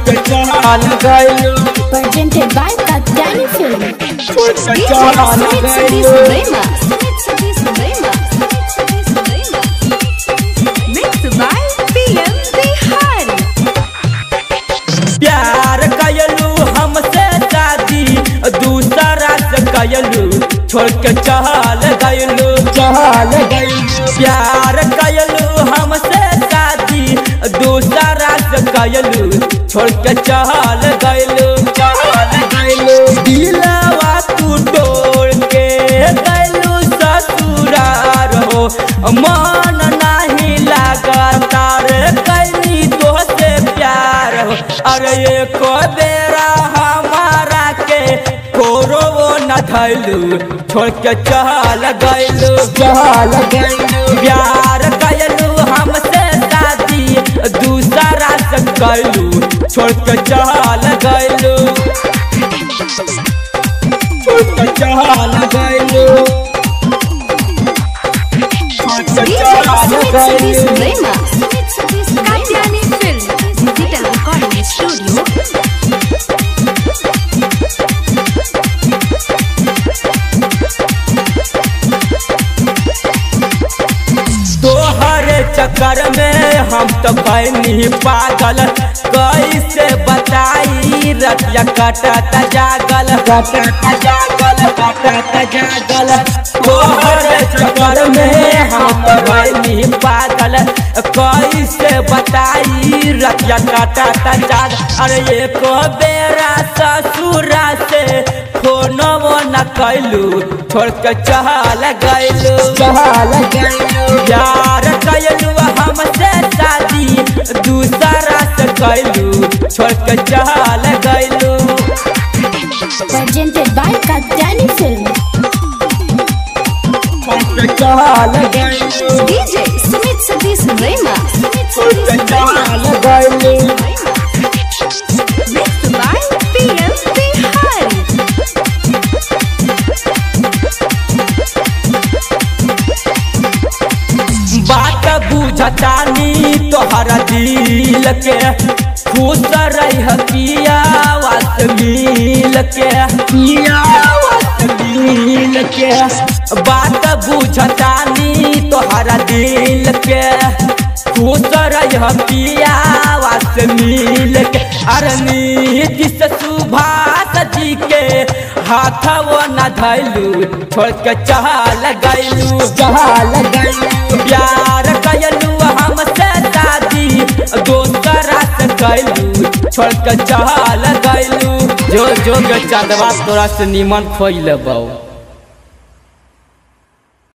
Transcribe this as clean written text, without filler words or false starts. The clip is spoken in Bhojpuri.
के चल गइलू presented by Katyani Film. छोड़ के चल गइलू Mixed by PM Bihari. प्यार कयलू हमसे शादी दूसरा से कयलू छोड़ के चल गइलू प्यार कयलू हमसे शादी दूसरा से कयलू छोड़ के चल गइलू दिलवा तू तोड़ के गइलू ससुरार हो मन नहीं लागता रे कैली तोहसे प्यार हो अरे एक बेरा हमारा के कोरो न धैलू छोड़ के चल गइलू प्यार कयलू हमसे शादी दूसरा से कइलू छोड़ के चल गइलू Katyani Film. Digital Recording Studio. तोहरे चक्कर में हम तो बनी पागल कैसे बताई रतिया कटता जागल तोहरे चक्कर में हम तो बनी पागल कैसे बताई रतिया कटता जागल अरे एक बेरा ससुरा से फोनो न कैलू छोड़ के चल गइलू प्यार कयलू हमसे शादी दूसरा से कइलू छोड़ के चल गइलू Presented by Katyani Film. DJ Sumit Satish Rema. Mixed by PM Bihari. बात बुझतानी तोहरा दिल के खुश रह पिया वास मिल के बात बुझतानी तोहरा दिल के खुश रह पिया वास मिल के अरे नीतीश सुभाष जी के हाथ वो न धैलू छोड़ के चल गइलू प्यार कयलू हमसे शादी दूसरा से कइलू छोड़ के चल गइलू जो जो चंदवा तोरा से निमन खोइल बा।